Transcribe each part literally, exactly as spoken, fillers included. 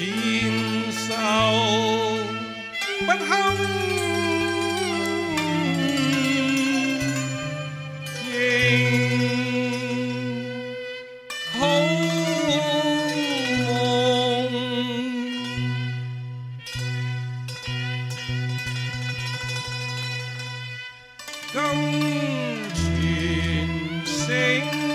前手不堪認，好夢今全醒。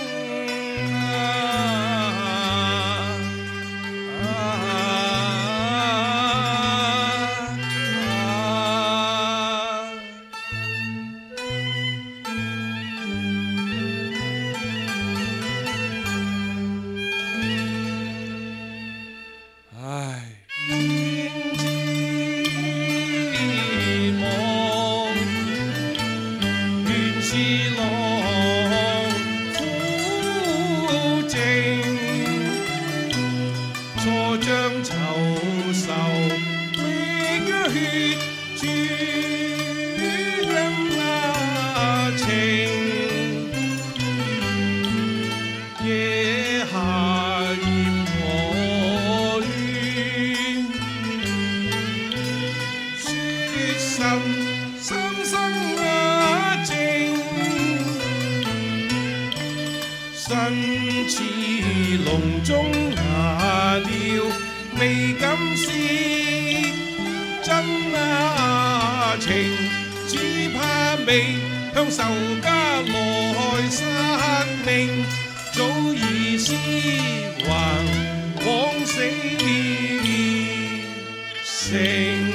身似籠中拿鳥，未敢試真啊情，只怕未向仇家來殺命，早已屍橫枉死成。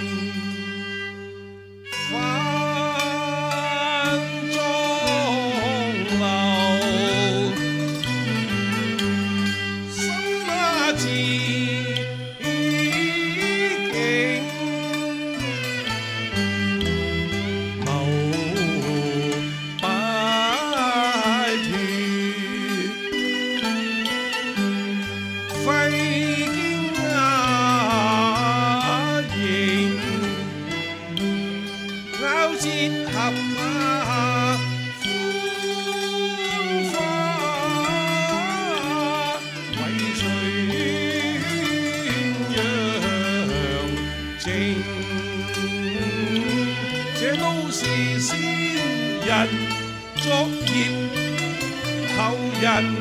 這都是先人作業，後人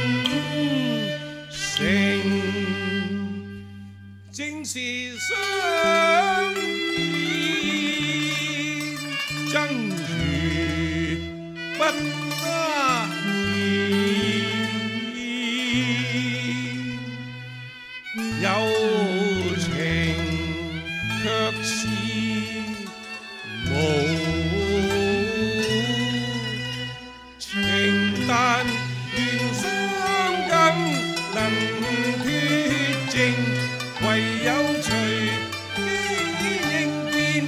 成，正是相見爭如不他言，有情卻是。 無情，但願相更能脫淨，唯有隨機應變，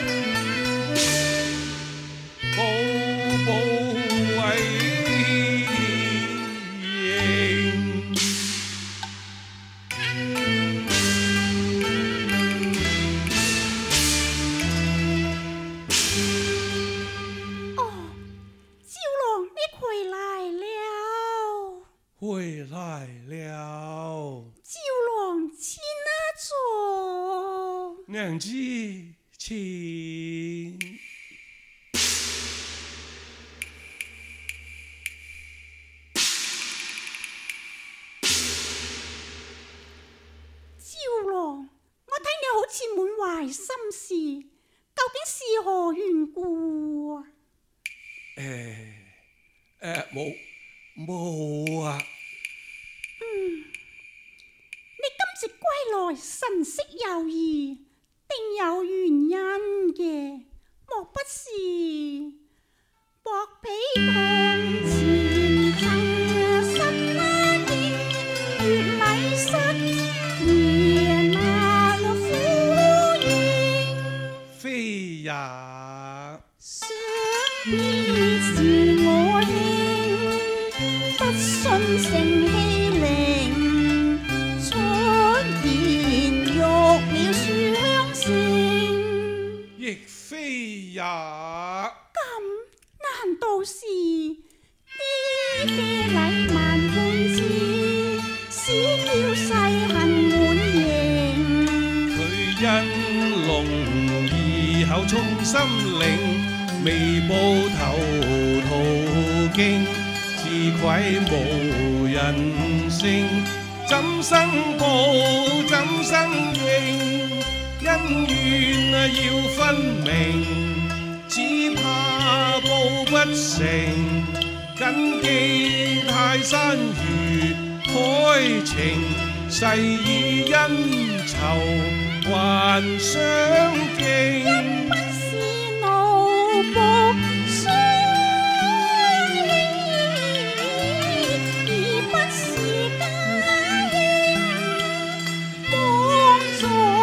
步步為營。 回来了， 赵郎亲啊坐， 娘子请。 赵郎，我睇你好似滿懷心事，究竟是何緣故啊？ 誒誒，冇冇啊！ 你今次歸來神色猶豫，定有原因嘅，莫不是薄被堂前曾失拉應，月米失夜難呼應？ 非也， 想必是我兄，不信成欺凌。 亦非也。 咁難道是爹爹禮萬輩子，使叫世恨滿從心領，未報頭途徑，自愧無人性。怎生報，怎生應？恩怨要分明，只怕報不成。謹記泰山如海情，誓以恩仇還相敬。 不是奴僕相依，而不是家兄幫助。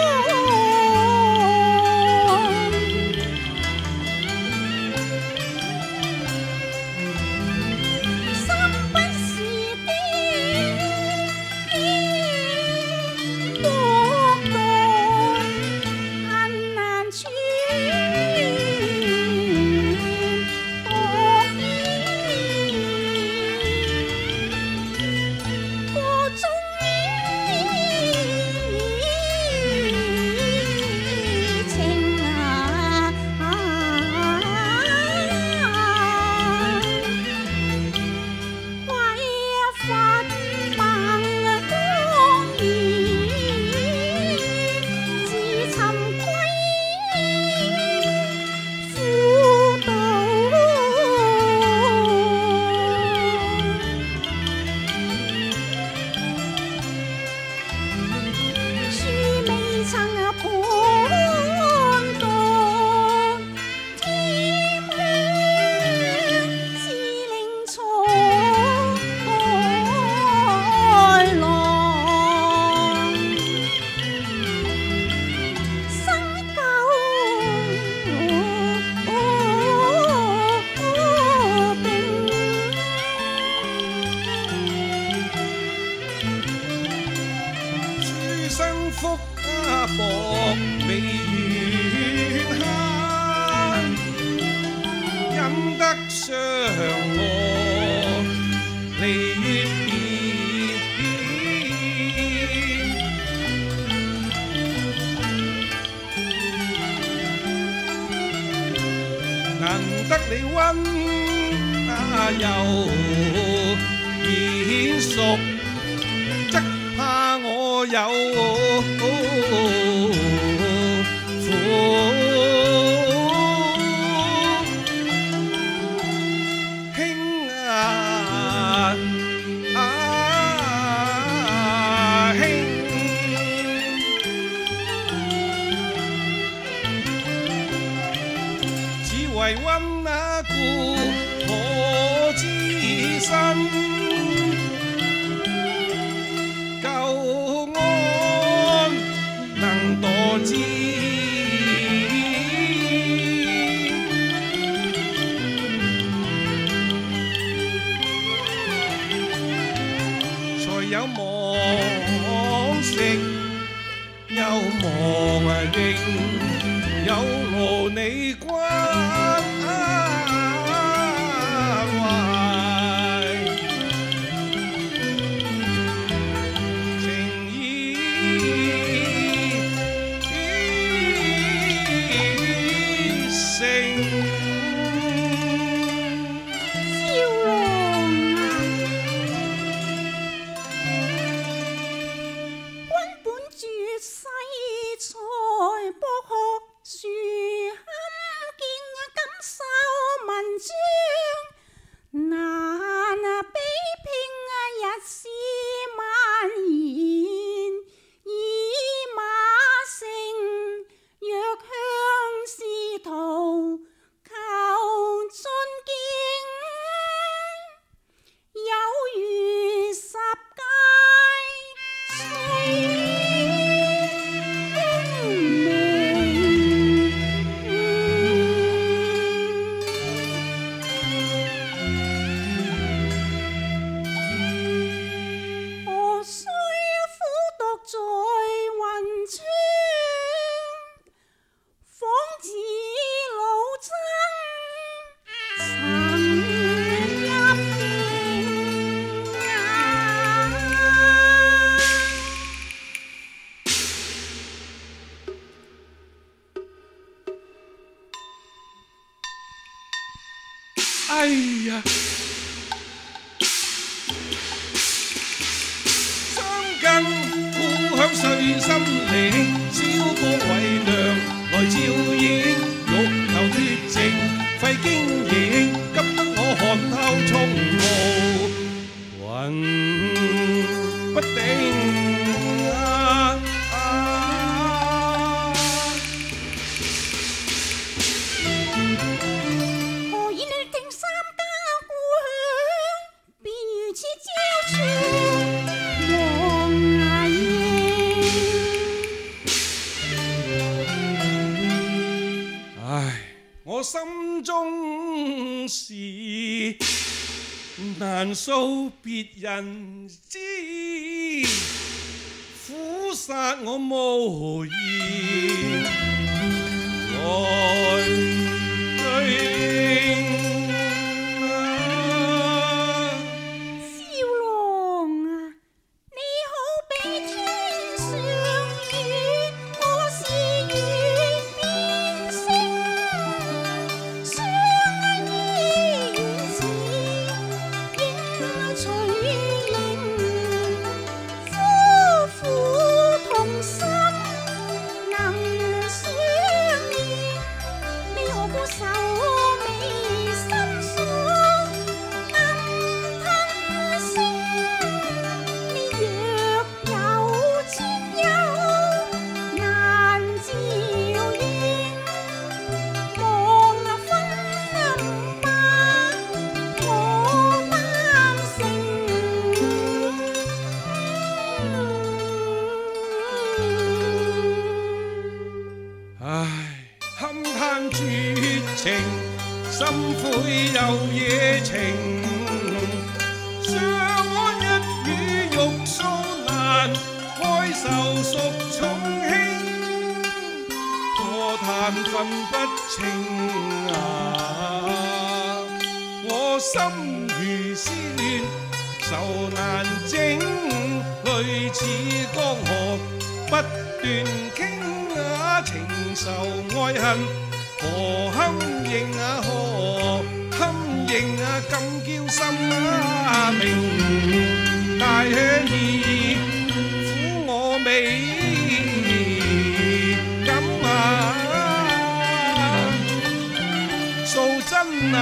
三不是的國度困難處，當然個中情啊！為法盲光義，自尋歸輔導。書未曾判讀，天香自令財郎，生舊病。 諸生福家薄，未願慳，忍得相和，離月變。難得你溫柔賢淑，則怕我有苦。兄啊啊兄，只為溫故我之身。舊安能墮之，才有望食，有望應，有勞你關懷。情意誠， 笑容啊！君本絕世才，博學樹堪心靈，燒光偉亮來照映，欲求脫淨費經營，急得我寒透從無魂不定啊啊！ 何以你聽三家故鄉，便如此嬌俏黃牙英？ 唉，我心中事難訴別人知，苦殺我無言來對應啊！ 小郎啊，你好比天上月，我是月變星，相依原是影隨形，夫婦同心能相依，你何故愁眉深鎖暗吞聲？你若有千憂難照應，望分百我擔承。 唉，堪嘆絕情，心灰又野情，相安一語欲訴難，愛愁屬重輕，何談分不清啊！我心如絲亂，愁難整，淚似江河不斷傾啊！情仇愛恨何堪認啊？何堪認啊？咁嬌心啊明，大氣苦我未敢啊！訴真啊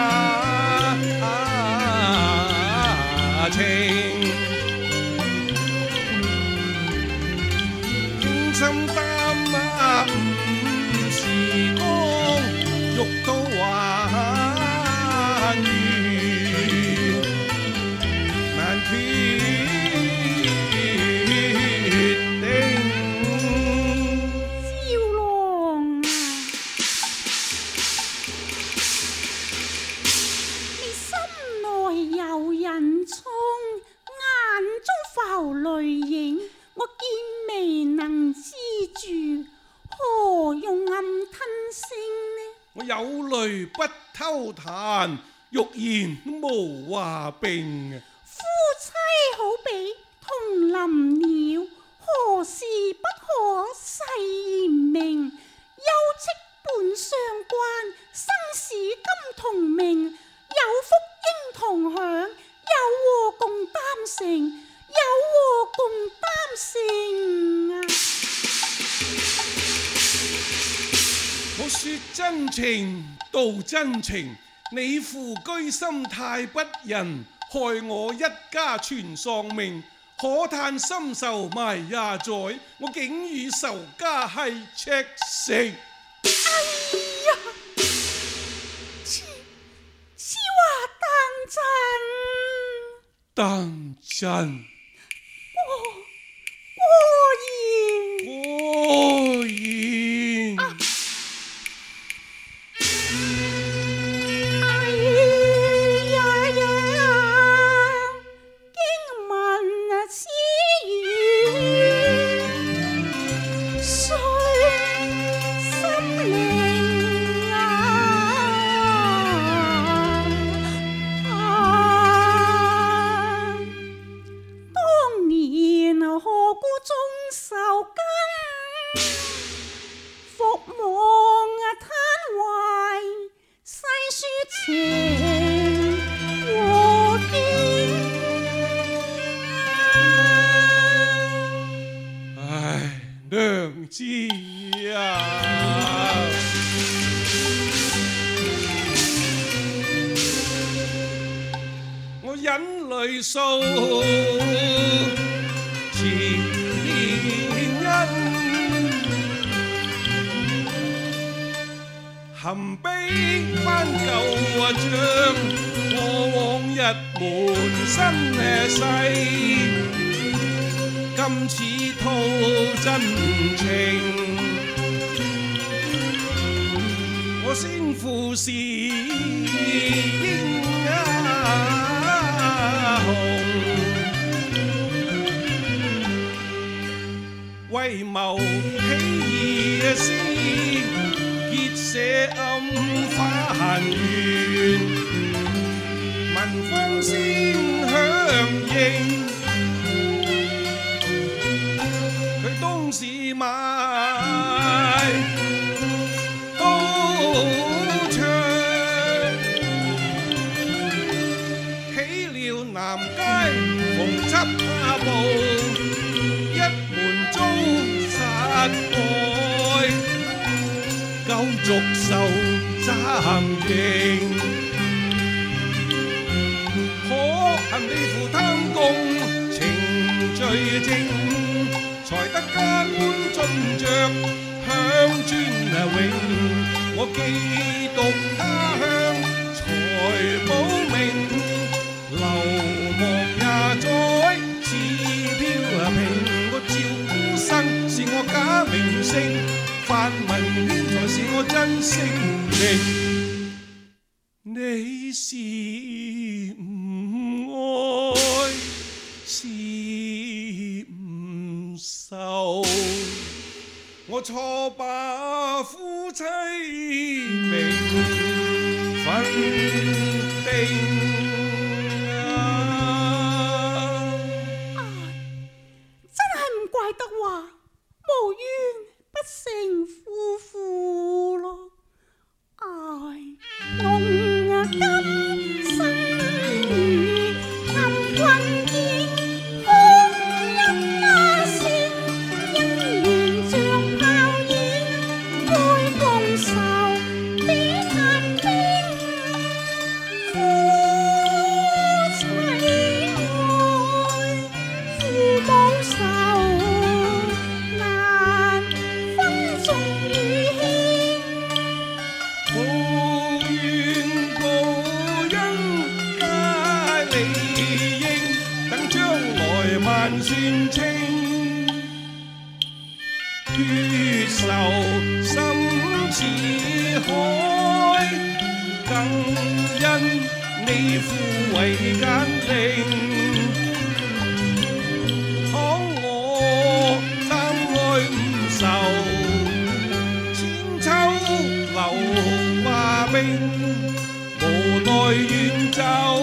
情。心擔啊，唔時光，欲到還原，難決定。 小郎啊，你心內有人衝，眼中浮淚影，我見未能知住，何用暗吞聲呢？ 我有淚不偷彈，欲言無話並。 夫妻好比同林鳥，何時不可誓言明？休戚伴相關，生死今同命，有福應同享，有禍共擔承，有禍共擔承啊！ 我說真情道真情，你負居心太不仁，害我一家全喪命。可嘆深仇埋也在，我竟與仇家係赤誠。 哎呀，此此話當真？ 當真。 過過言。 果然。 啊當引淚訴前因，含悲翻舊帳，過往日滿身世，今次吐真情，我先負是英雄，為謀起義詩，結社暗花緣，聞風先響應，佢當時買刀槍，起了南街逢七下步，一門遭殺害，夠續受暫刑，可恨你負貪共情罪證，才得加官進爵鄉尊榮。我記讀他鄉才保命，流亡廿載似飄萍。我趙孤生是我假名姓，泛民圈才是我真姓名。你是唔愛是唔受，我錯把夫妻名分定啊！ 真係唔怪得話無緣不成夫婦咯。唉，弄啊今生遇暗困見，空音啊聲，姻緣像泡影，該共受比難冰，夫妻愛，父母仇，難分重與輕。 無緣無因皆理應，等將來萬算清。血仇深似海，更因你父為奸佞。倘我擔愛五仇，千秋流華冰，無奈遠走，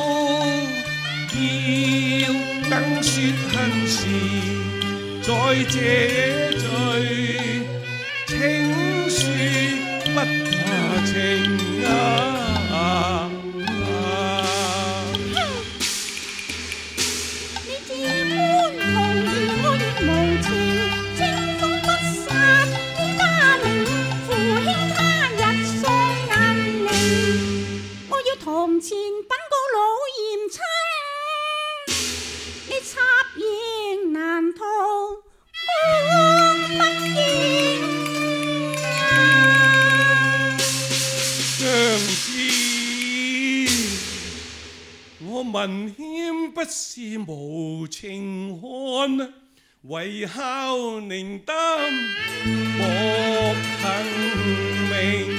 要等雪恨時再這罪，請恕不下情啊！ 你這般無義我亦無情，清風不殺天家名，父兄他日喪銀鈴。我要堂前稟告老嚴親，你插缨難逃我不應啊！ 相知我文謙不是無情漢，為孝寧擔莫幸名。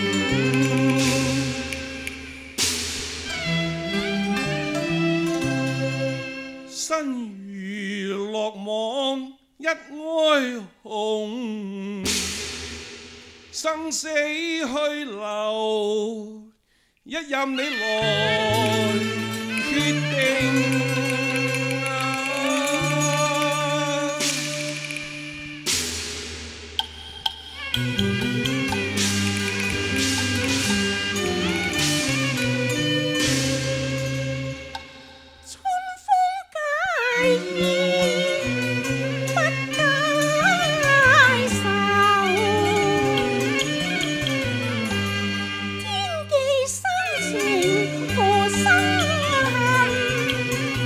身如落網一哀鴻，生死去留一任你來決定啊！ 春風介意不解愁，天機生情何生恨？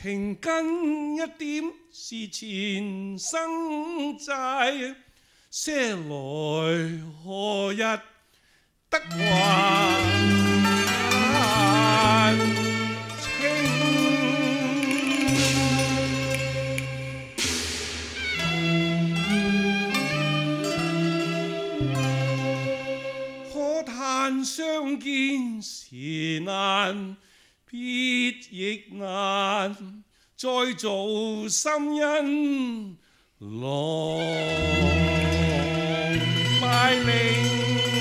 情根一點是前生債，些來何日得還清？可嘆相見時難，必亦難再做心因郎拜令。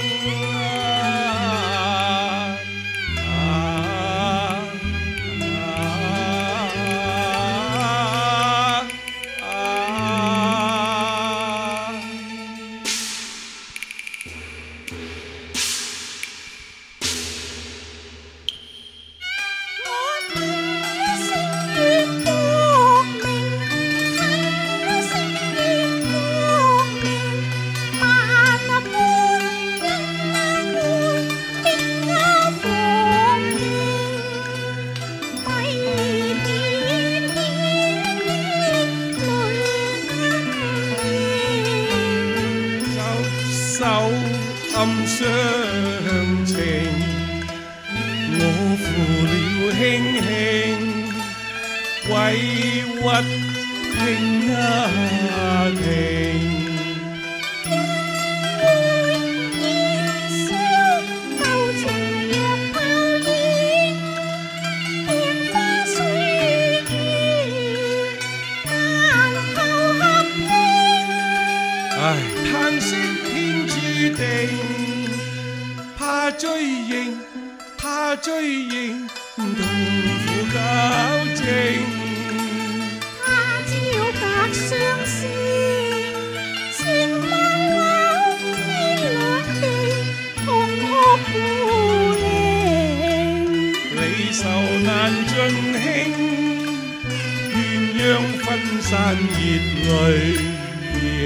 暗相情，我負了輕輕，委屈聽啊聽。唉，嘆息天注定，怕追認，怕追認，痛苦交織。 他朝隔相思，情夢留天兩地，痛哭孤零。 離愁難盡興，鴛鴦分散熱淚盈。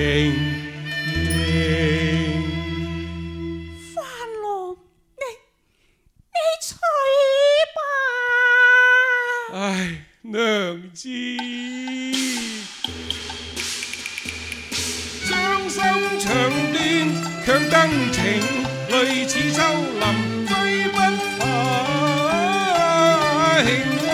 番郎，你你娶吧。 唉，娘子，將心長斷強更情，淚似秋林追不下興啊！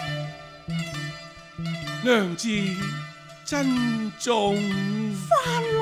娘子珍重， 番